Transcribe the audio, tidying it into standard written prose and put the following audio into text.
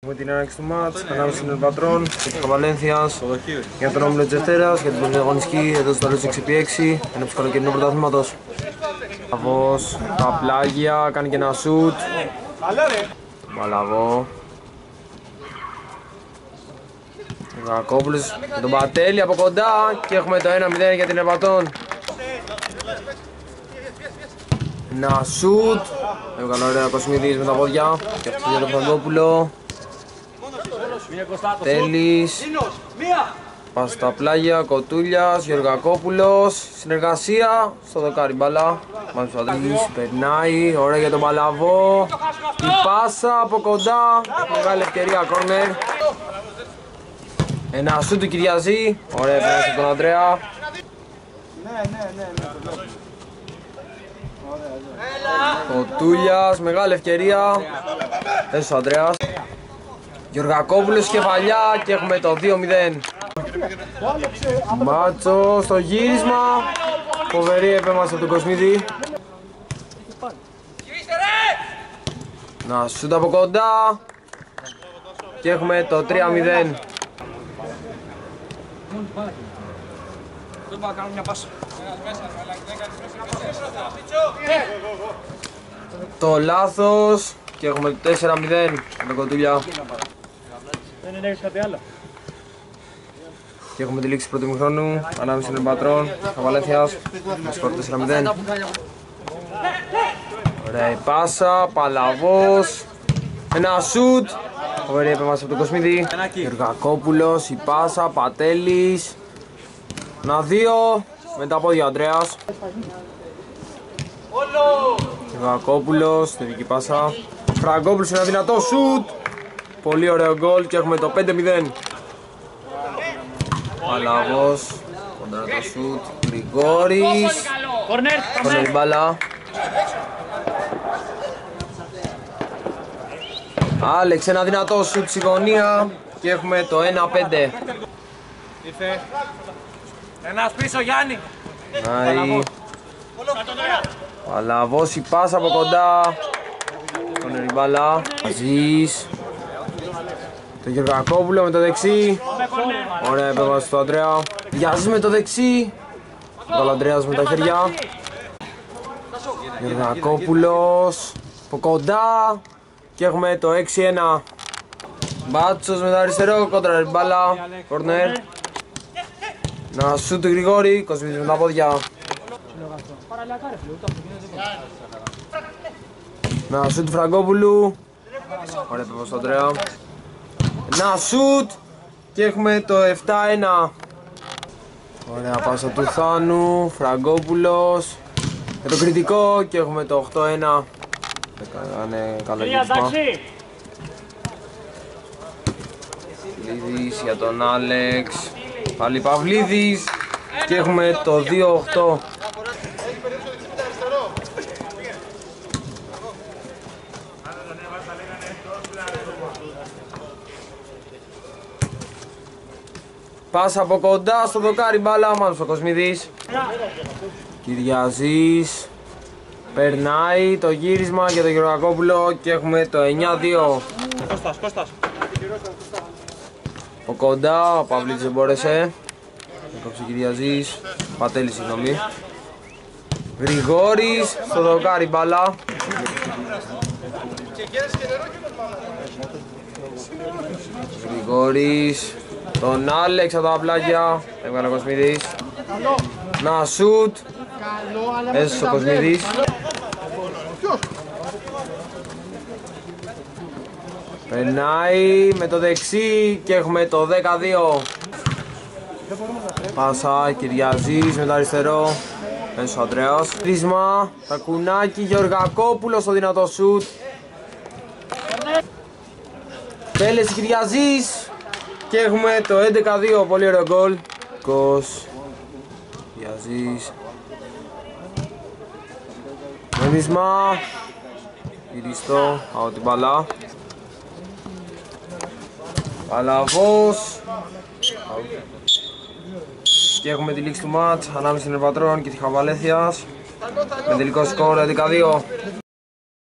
Έχουμε την έναρξη του μάτς ανάμεσα στην Ελπατρών και της Βαλένθιας για τον όμιλο της Δευτέρας, για την πρώτη αγωνιστική εδώ στο τέλος του 6x6 ενώ του καλοκαιρινού πρωταθλήματος. Μαλαβός, τα πλάγια, κάνει και ένα σουτ. Μαλαβό. Γακόπουλος με τον Πατέλη από κοντά και έχουμε το 1-0 για την Ελπατρών. Ένα σουτ. Έβγαλε ωραία Κοσμίδης με τα πόδια και αυτό για τον Φραγκόπουλο. Τέλης. Πας στα πλάγια, Κοτούλιας, Γεωργακόπουλος. Συνεργασία στο δοκάρι μπάλα. Μάλιστα περνάει, ωραία για τον Μαλαβό. Η πάσα από κοντά. Μεγάλη ευκαιρία, κόρνερ. Ένα σουτ του Κυριαζή. Ωραία, πέρασε από τον Ανδρέα. Κοτούλιας, μεγάλη ευκαιρία. Έσω ο Ανδρέας. Γεωργακόπουλος κεφαλιά και έχουμε το 2-0. Μάτσο στο γύρισμα. Φοβερή επέμβαση από τον Κοσμίδη. Να σούτ από κοντά. Και έχουμε το 3-0. Το λάθος. Και έχουμε το 4-0 με τον Κοτούλια. Δεν έχεις κάτι άλλο. Και έχουμε τη λήξη του πρώτου ημιχρόνου ανάμεσα στην Ελπατρών και Βαλένθιας με σκορ 4-0. Ωραία η πάσα, Παλαβός. Ένα σουτ. Ωραία επέμβαση από τον Κοσμίδη. Γεωργακόπουλος, η πάσα, Πατέλης. Ένα 2 με τα πόδια ο Ανδρέας. Γεωργακόπουλος, τελική πάσα. Φραγκόπουλος, ένα δυνατό σουτ. Πολύ ωραίο γκολ και έχουμε το 5-0. Παλαβός, κοντά το σουτ. Γρηγόρης. Κόρνερ μπάλα. Άλεξ, ένα δυνατό σουτ στη γωνία και έχουμε το 1-5. Ήρθε. Ένας πίσω, Γιάννη. Νάρη. Παλαβός, η πάσα από κοντά. Κόρνερ μπάλα. Αζής. Το Γεωργακόπουλο με το δεξί. Ωραία επέμβαση του Ανδρέα. Διάζει με το δεξί. Ο Ανδρέας με τα χέρια. Γεωργακόπουλος από κοντά. Και έχουμε το 6-1. Μπάτσος με το αριστερό. Κόντρα μπάλα. Κορνέρ. Να σούτ του Γρηγόρη. Κοσμίδης με τα πόδια. Να σούτ του Φραγκόπουλου. Ωραία επέμβαση του Ανδρέα. Να σουτ και έχουμε το 7-1. Ωραία πάσα του Θάνου, Φραγκόπουλος με το κριτικό και έχουμε το 8-1. Έκανε καλό γύρισμα. Παυλίδης για τον Άλεξ. Πάλι Παυλίδης και έχουμε το 2-8. Πάσα από κοντά στο δοκάρι μπάλα, μάλλον στο Κοσμίδης. Κυριαζής. Περνάει το γύρισμα για τον Γεωργακόπουλο και έχουμε το 9-2. Κώστας. Από κοντά, ο Παυλίτης δεν μπόρεσε. Έκοψε ο Κυριαζής. Πατέλης, συγγνώμη. Γρηγόρης στο δοκάρι μπάλα. Γρηγόρης. Τον Άλεξ από τα πλάγια. Έβγαλε ο Κοσμίδης. Να σουτ. Έσωσε ο Κοσμίδης. Περνάει με το δεξί και έχουμε το 10-2. Πάσα, Κυριαζής με το αριστερό. Έσωσε ο Ανδρέας. Τρίσμα, Τακουνάκι, Γεωργακόπουλος στο δυνατό σουτ. Τέλεση Κυριαζής. Και έχουμε το 11-2, πολύ ωραίο γκολ. Κος, Γιαζής. Μενίσμα. Γυριστό, από την μπαλά. Παλαβός. Και έχουμε τη λήξη του μάτς ανάμεσα στην Ελπατρών και τη Βαλένθιας. Με τελικό σκορ 11-2.